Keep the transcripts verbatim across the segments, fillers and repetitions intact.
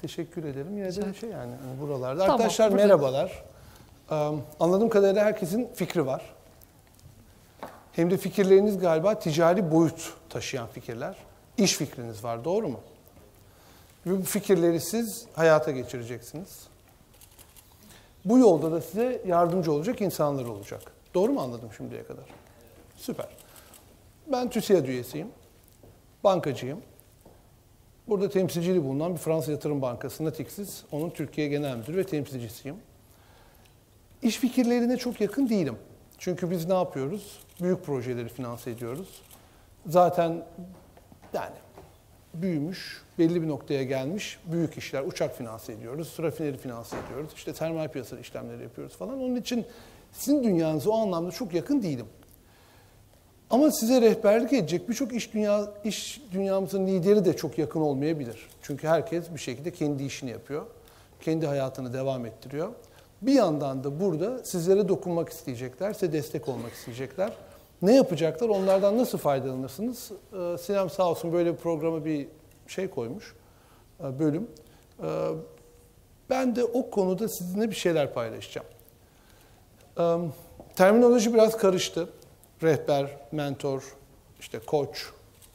Teşekkür ederim. Yine de şey yani hani buralarda. Tamam, Arkadaşlar burada... merhabalar. Um, anladığım kadarıyla herkesin fikri var. Hem de fikirleriniz galiba ticari boyut taşıyan fikirler. İş fikriniz var, doğru mu? Ve bu fikirleri siz hayata geçireceksiniz. Bu yolda da size yardımcı olacak insanlar olacak. Doğru mu anladım şimdiye kadar? Süper. Ben TÜSİAD üyesiyim. Bankacıyım. Burada temsilciliği bulunan bir Fransız Yatırım Bankası Natixis. Onun Türkiye Genel Müdürü ve temsilcisiyim. İş fikirlerine çok yakın değilim. Çünkü biz ne yapıyoruz? Büyük projeleri finanse ediyoruz. Zaten yani büyümüş, belli bir noktaya gelmiş büyük işler, uçak finanse ediyoruz, rafineri finanse ediyoruz, işte sermaye piyasası işlemleri yapıyoruz falan. Onun için sizin dünyanıza o anlamda çok yakın değilim. Ama size rehberlik edecek birçok iş dünya iş dünyamızın lideri de çok yakın olmayabilir. Çünkü herkes bir şekilde kendi işini yapıyor, kendi hayatını devam ettiriyor. Bir yandan da burada sizlere dokunmak isteyecekler, size destek olmak isteyecekler. Ne yapacaklar? Onlardan nasıl faydalanırsınız? Ee, Sinem sağ olsun böyle bir programa bir şey koymuş, bölüm. Ee, ben de o konuda sizinle bir şeyler paylaşacağım. Ee, terminoloji biraz karıştı. Rehber, mentor, işte koç.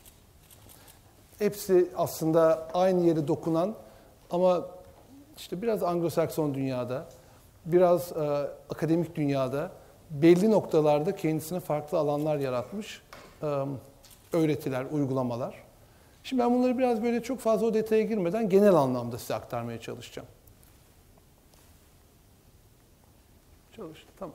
Hepsi aslında aynı yere dokunan ama işte biraz Anglo-Sakson dünyada, biraz e, akademik dünyada belli noktalarda kendisine farklı alanlar yaratmış e, öğretiler, uygulamalar. Şimdi ben bunları biraz böyle çok fazla o detaya girmeden genel anlamda size aktarmaya çalışacağım. Çalıştı, tamam.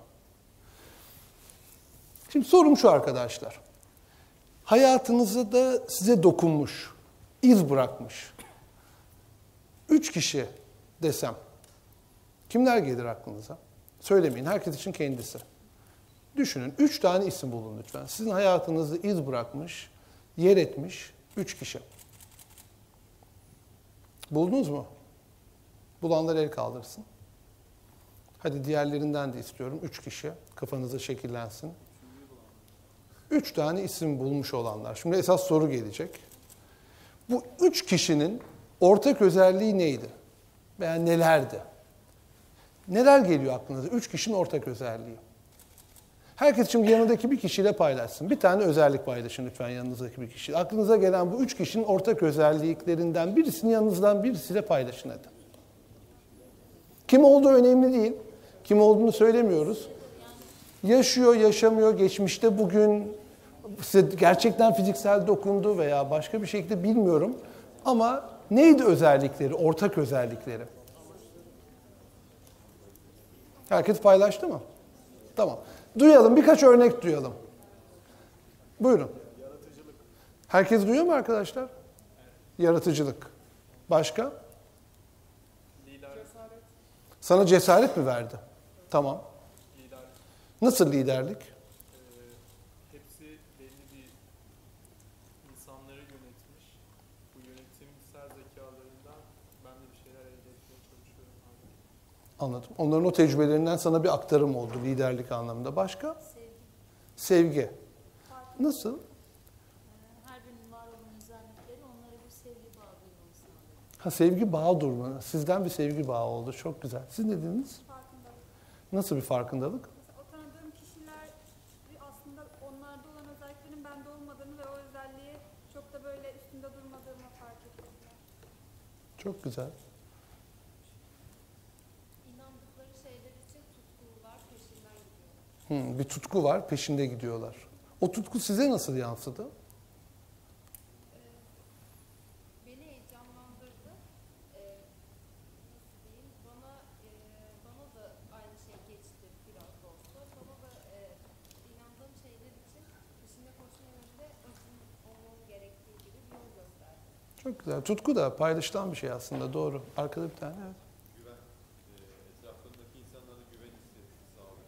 Şimdi sorum şu arkadaşlar. Hayatınızda da size dokunmuş, iz bırakmış üç kişi desem, kimler gelir aklınıza? Söylemeyin, herkes için kendisi. Düşünün, üç tane isim bulun lütfen. Sizin hayatınızda iz bırakmış, yer etmiş üç kişi. Buldunuz mu? Bulanlar el kaldırsın. Hadi diğerlerinden de istiyorum. Üç kişi. Kafanızda şekillensin. Üç tane isim bulmuş olanlar. Şimdi esas soru gelecek. Bu üç kişinin ortak özelliği neydi? Veya nelerdi? Neler geliyor aklınıza? Üç kişinin ortak özelliği. Herkes şimdi yanındaki bir kişiyle paylaşsın. Bir tane özellik paylaşın lütfen yanınızdaki bir kişi. Aklınıza gelen bu üç kişinin ortak özelliklerinden birisini yanınızdan birisiyle paylaşın hadi. Kim olduğu önemli değil. Kim olduğunu söylemiyoruz. Yaşıyor, yaşamıyor, geçmişte bugün size gerçekten fiziksel dokundu veya başka bir şekilde bilmiyorum. Ama neydi özellikleri, ortak özellikleri? Herkes paylaştı mı? Tamam. Duyalım, birkaç örnek duyalım. Buyurun. Yaratıcılık. Herkes duyuyor mu arkadaşlar? Evet. Yaratıcılık. Başka? Liderlik. Cesaret. Sana cesaret mi verdi? Tamam. Liderlik. Nasıl liderlik? Ee, hepsi belli bir insanları yönetmiş. Bu yönetimsel zekalarından ben de bir şeyler elde etmeye çalışıyorum. Anladım. Onların o tecrübelerinden sana bir aktarım oldu liderlik anlamında. Başka? Sevgi. Sevgi. Nasıl? Her birinin var olan özellikleri onlara bir sevgi bağı duymamı sağlıyor. Ha, sevgi bağı durma. Sizden bir sevgi bağı oldu. Çok güzel. Siz ne dediniz? Farkındalık. Nasıl bir farkındalık? Mesela o tanıdığım kişiler aslında onlarda olan özelliklerin bende olmadığını ve o özelliği çok da böyle üstünde durmadığımı fark ettim. Çok güzel. İnandıkları şeyler için tutkular peşinden gidiyor. Hmm, bir tutku var, peşinde gidiyorlar. O tutku size nasıl yansıdı? Beni heyecanlandırdı. Ee, nasıl diyeyim? Bana e, bana da aynı şey geçti biraz da olsa. Bana da e, inandığım şeyler için peşinde koşma yönünde özüm olmam gerektiği gibi bir yol gösterdi. Çok güzel. Tutku da paylaşılan bir şey aslında. Doğru. Arkada bir tane. Evet. Güven. E, etraflarındaki insanlara güven hissi sağlıyor.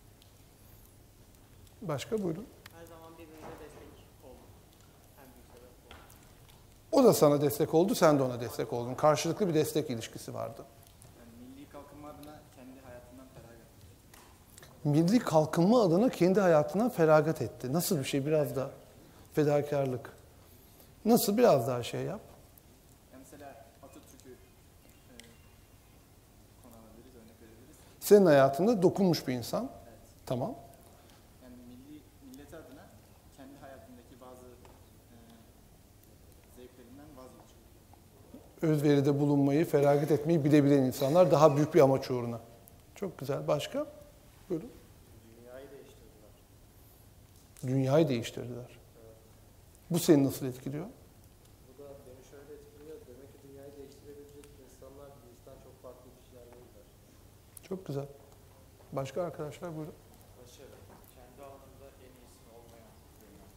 Başka buyurun. Her zaman birbirine destek oldu. En büyük sebep bu. O da sana destek oldu, sen de ona destek oldun. Karşılıklı bir destek ilişkisi vardı. Yani milli kalkınma adına kendi hayatından feragat etti. Milli kalkınma adına kendi hayatından feragat etti. Nasıl bir şey? Biraz da fedakarlık. Nasıl? Biraz daha şey yap. Yani mesela Atatürk'ü Senin hayatında dokunmuş bir insan. Evet. Tamam. Yani milli millet adına kendi hayatındaki bazı e, zevklerinden vazgeçiyor. Özveride bulunmayı, feragat etmeyi bilebilen insanlar daha büyük bir amaç uğruna. Çok güzel. Başka? Buyurun. Dünyayı değiştirdiler. Dünyayı değiştirdiler. Bu seni nasıl etkiliyor? Bu da beni şöyle etkiliyor. Demek ki dünyayı değiştirebilecek insanlar bizden çok farklı kişilerdeler. Çok güzel. Başka arkadaşlar buyurun. Başarı. Kendi alanında en iyisi olmayan dünya.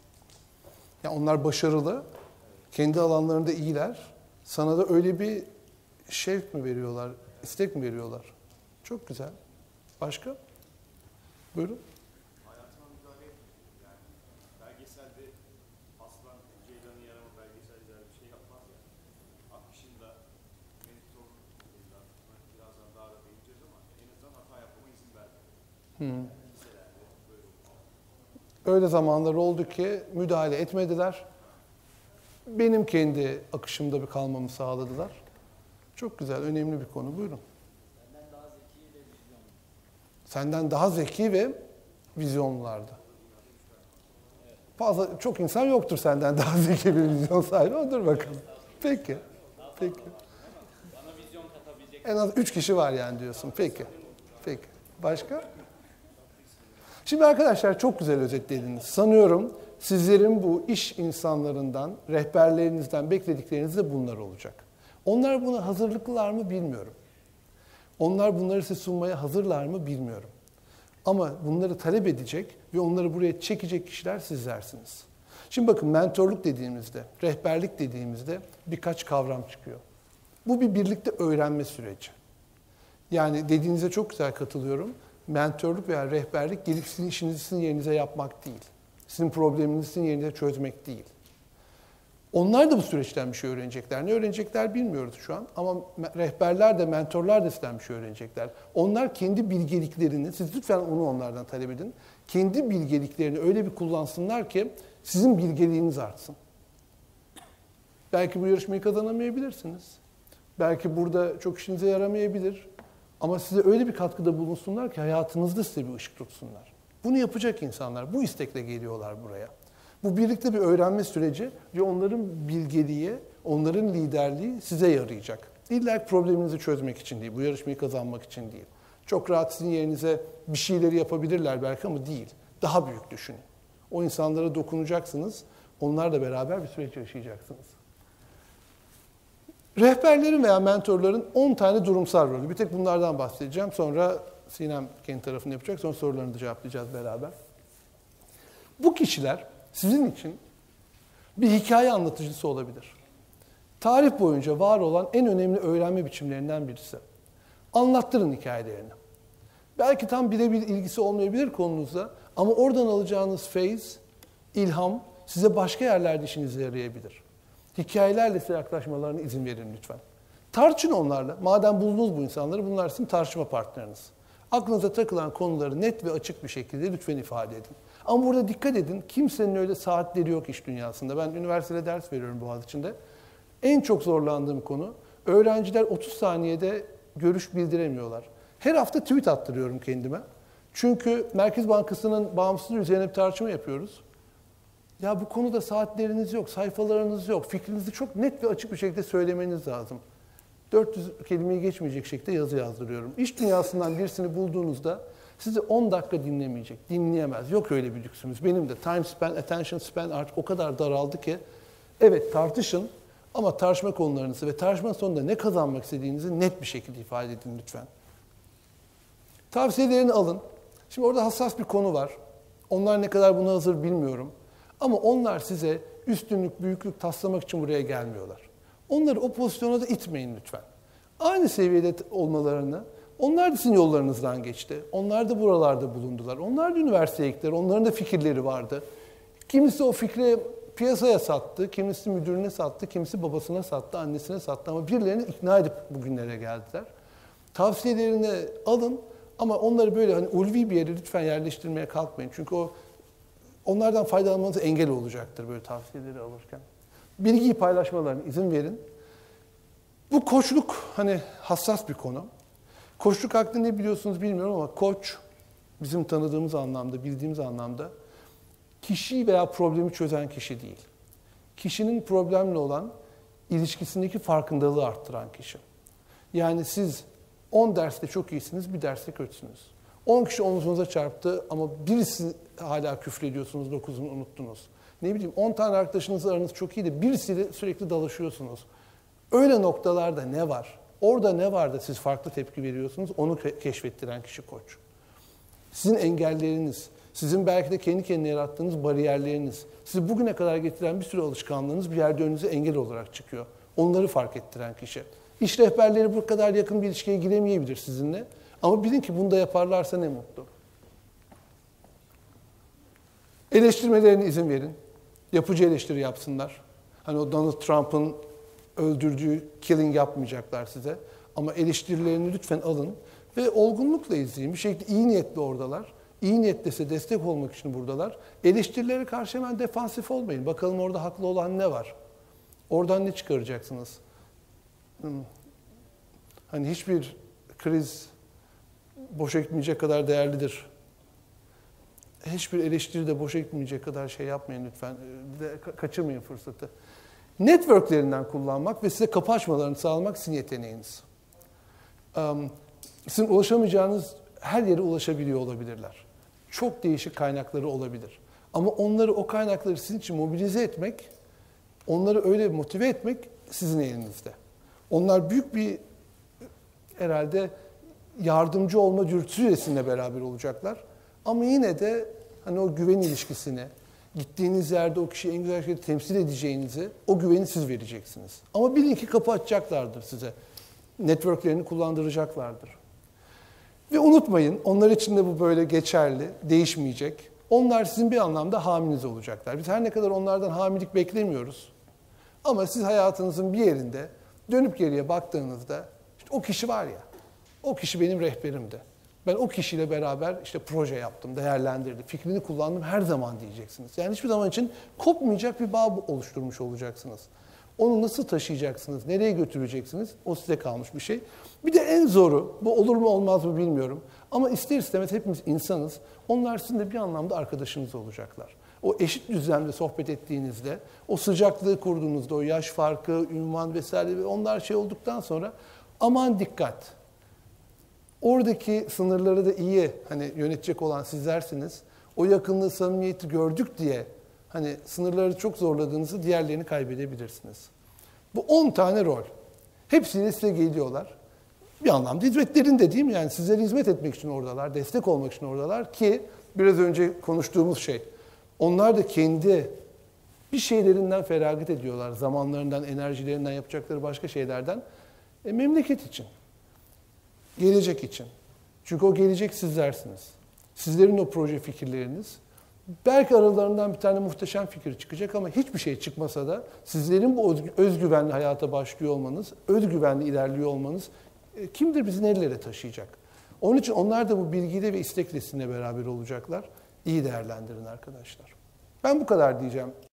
Ya onlar başarılı, kendi alanlarında iyiler. Sana da öyle bir şevk mi veriyorlar, istek mi veriyorlar? Çok güzel. Başka? Buyurun. Hayatıma müdahale etmiyor. Yani belgeselde aslan ceylanın yarama belgeselde bir şey yapmaz ya. Akışında mentor birazdan daha da değineceğiz ama en azından hata yapmama izin vermiyor. Hmm. Liselerde böyle olmuş. Öyle zamanlar oldu ki müdahale etmediler. Benim kendi akışımda bir kalmamı sağladılar. Çok güzel, önemli bir konu. Buyurun. Benden daha zeki ve vizyonlu. Senden daha zeki ve vizyonlulardı. Fazla, çok insan yoktur senden daha zeki bir vizyon sahibi. Ama dur bakalım. Peki. Peki. Bana vizyon katabilecek. En az üç kişi var yani diyorsun. Peki. Peki. Başka? Şimdi arkadaşlar çok güzel özetlediniz. Sanıyorum sizlerin bu iş insanlarından, rehberlerinizden bekledikleriniz de bunlar olacak. Onlar buna hazırlıklılar mı bilmiyorum. Onlar bunları size sunmaya hazırlar mı bilmiyorum. Ama bunları talep edecek ve onları buraya çekecek kişiler sizlersiniz. Şimdi bakın mentorluk dediğimizde, rehberlik dediğimizde birkaç kavram çıkıyor. Bu bir birlikte öğrenme süreci. Yani dediğinize çok güzel katılıyorum. Mentorluk veya rehberlik gelip sizin işinizi sizin yerinize yapmak değil. Sizin probleminizi sizin yerinize çözmek değil. Onlar da bu süreçten bir şey öğrenecekler. Ne öğrenecekler bilmiyoruz şu an. Ama rehberler de, mentorlar da sizden bir şey öğrenecekler. Onlar kendi bilgeliklerini, siz lütfen onu onlardan talep edin. Kendi bilgeliklerini öyle bir kullansınlar ki sizin bilgeliğiniz artsın. Belki bu yarışmayı kazanamayabilirsiniz. Belki burada çok işinize yaramayabilir. Ama size öyle bir katkıda bulunsunlar ki hayatınızda size bir ışık tutsunlar. Bunu yapacak insanlar, bu istekle geliyorlar buraya. Bu birlikte bir öğrenme süreci ve onların bilgeliği, onların liderliği size yarayacak. İlla ki probleminizi çözmek için değil, bu yarışmayı kazanmak için değil. Çok rahat sizin yerinize bir şeyleri yapabilirler belki ama değil. Daha büyük düşünün. O insanlara dokunacaksınız, onlarla beraber bir süreç yaşayacaksınız. Rehberlerin veya mentorların on tane durumsal rolü. Bir tek bunlardan bahsedeceğim. Sonra Sinem kendi tarafını yapacak. Sonra sorularını da cevaplayacağız beraber. Bu kişiler sizin için bir hikaye anlatıcısı olabilir. Tarih boyunca var olan en önemli öğrenme biçimlerinden birisi. Anlattırın hikayelerini. Belki tam birebir ilgisi olmayabilir konunuzda ama oradan alacağınız feyiz, ilham size başka yerlerde işinize yarayabilir. Hikayelerle size yaklaşmalarına izin verin lütfen. Tartışın onlarla. Madem buldunuz bu insanları, bunlar sizin tartışma partneriniz. Aklınıza takılan konuları net ve açık bir şekilde lütfen ifade edin. Ama burada dikkat edin, kimsenin öyle saatleri yok iş dünyasında. Ben üniversitede ders veriyorum Boğaziçi'nde. En çok zorlandığım konu, öğrenciler otuz saniyede görüş bildiremiyorlar. Her hafta tweet attırıyorum kendime. Çünkü Merkez Bankası'nın bağımsızlığı üzerine bir tartışma yapıyoruz. Ya bu konuda saatleriniz yok, sayfalarınız yok, fikrinizi çok net ve açık bir şekilde söylemeniz lazım. dört yüz kelimeyi geçmeyecek şekilde yazı yazdırıyorum. İş dünyasından birisini bulduğunuzda sizi on dakika dinlemeyecek, dinleyemez. Yok öyle bir lüksümüz. Benim de time span, attention span artık o kadar daraldı ki evet tartışın ama tartışma konularınızı ve tartışma sonunda ne kazanmak istediğinizi net bir şekilde ifade edin lütfen. Tavsiyelerini alın. Şimdi orada hassas bir konu var. Onlar ne kadar buna hazır bilmiyorum. Ama onlar size üstünlük, büyüklük taslamak için buraya gelmiyorlar. Onları o pozisyona da itmeyin lütfen. Aynı seviyede olmalarını, onlar da sizin yollarınızdan geçti. Onlar da buralarda bulundular. Onlar da üniversiteye gittiler. Onların da fikirleri vardı. Kimisi o fikri piyasaya sattı, kimisi müdürüne sattı, kimisi babasına sattı, annesine sattı. Ama birilerini ikna edip bugünlere geldiler. Tavsiyelerini alın ama onları böyle hani ulvi bir yere lütfen yerleştirmeye kalkmayın. Çünkü o onlardan faydalanmanıza engel olacaktır böyle tavsiyeleri alırken. Bilgiyi paylaşmalarına izin verin. Bu koçluk hani hassas bir konu. Koçluk hakkında ne biliyorsunuz bilmiyorum ama koç bizim tanıdığımız anlamda, bildiğimiz anlamda kişiyi veya problemi çözen kişi değil. Kişinin problemle olan ilişkisindeki farkındalığı arttıran kişi. Yani siz on derste çok iyisiniz, bir derste kötüsünüz. on kişi omuzunuza çarptı ama birisi hala küfrediyorsunuz, dokuzunu unuttunuz. Ne bileyim on tane arkadaşınızla aranız çok iyi de birisiyle sürekli dalaşıyorsunuz. Öyle noktalarda ne var? Orada ne var da siz farklı tepki veriyorsunuz? Onu keşfettiren kişi koç. Sizin engelleriniz, sizin belki de kendi kendine yarattığınız bariyerleriniz, sizi bugüne kadar getiren bir sürü alışkanlığınız bir yerde önünüze engel olarak çıkıyor. Onları fark ettiren kişi. İş rehberleri bu kadar yakın bir ilişkiye giremeyebilir sizinle. Ama bilin ki bunu da yaparlarsa ne mutlu. Eleştirmelerine izin verin. Yapıcı eleştiri yapsınlar. Hani o Donald Trump'ın öldürdüğü killing yapmayacaklar size. Ama eleştirilerini lütfen alın ve olgunlukla izleyin. Bir şekilde iyi niyetli oradalar. İyi niyetlese destek olmak için buradalar. Eleştirilere karşı hemen defansif olmayın. Bakalım orada haklı olan ne var? Oradan ne çıkaracaksınız? Hmm. Hani hiçbir kriz boşa gitmeyecek kadar değerlidir. Hiçbir eleştiri de boşa gitmeyecek kadar şey yapmayın lütfen. Kaçırmayın fırsatı. Networklerinden kullanmak ve size kapı açmalarını sağlamak sizin yeteneğiniz. Sizin ulaşamayacağınız her yere ulaşabiliyor olabilirler. Çok değişik kaynakları olabilir. Ama onları, o kaynakları sizin için mobilize etmek, onları öyle motive etmek sizin elinizde. Onlar büyük bir herhalde yardımcı olma dürtüsüyle sizinle beraber olacaklar. Ama yine de hani o güven ilişkisini, gittiğiniz yerde o kişiyi en güzel şekilde temsil edeceğinizi, o güveni siz vereceksiniz. Ama bilin ki kapı açacaklardır size. Networklerini kullandıracaklardır. Ve unutmayın, onlar için de bu böyle geçerli, değişmeyecek. Onlar sizin bir anlamda haminiz olacaklar. Biz her ne kadar onlardan hamilik beklemiyoruz. Ama siz hayatınızın bir yerinde dönüp geriye baktığınızda, işte o kişi var ya, o kişi benim rehberimdi. Ben o kişiyle beraber işte proje yaptım, değerlendirdim, fikrini kullandım her zaman diyeceksiniz. Yani hiçbir zaman için kopmayacak bir bağ oluşturmuş olacaksınız. Onu nasıl taşıyacaksınız, nereye götüreceksiniz? O size kalmış bir şey. Bir de en zoru, bu olur mu olmaz mı bilmiyorum. Ama ister istemez hepimiz insanız. Onlar sizin de bir anlamda arkadaşınız olacaklar. O eşit düzlemde sohbet ettiğinizde, o sıcaklığı kurduğunuzda, o yaş farkı, ünvan vesaire onlar şey olduktan sonra aman dikkat. Oradaki sınırları da iyi hani yönetecek olan sizlersiniz. O yakınlığı, samimiyeti gördük diye hani sınırları çok zorladığınızı diğerlerini kaybedebilirsiniz. Bu on tane rol. Hepsini size geliyorlar. Bir anlamda hizmetlerinde değil mi? Yani sizlere hizmet etmek için oradalar, destek olmak için oradalar ki biraz önce konuştuğumuz şey. Onlar da kendi bir şeylerinden feragat ediyorlar. Zamanlarından, enerjilerinden, yapacakları başka şeylerden. E, memleket için. Gelecek için. Çünkü o gelecek sizlersiniz. Sizlerin o proje fikirleriniz. Belki aralarından bir tane muhteşem fikir çıkacak ama hiçbir şey çıkmasa da sizlerin bu özgüvenli hayata başlıyor olmanız, özgüvenli ilerliyor olmanız kimdir bizi nerelere taşıyacak? Onun için onlar da bu bilgiyle ve istekle sizinle beraber olacaklar. İyi değerlendirin arkadaşlar. Ben bu kadar diyeceğim.